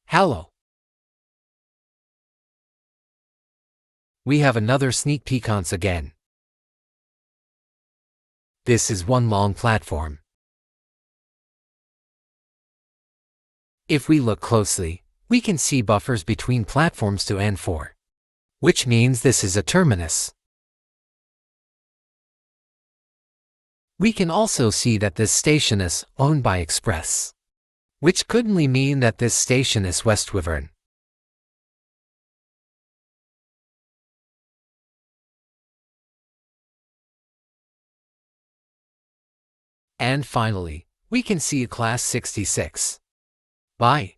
Hello. We have another sneak peek once again. This is one long platform. If we look closely, we can see buffers between platforms 2 and 4, which means this is a terminus. We can also see that this station is owned by Express, which could only mean that this station is WESTWYVERN. And finally, we can see a Class 66. Bye.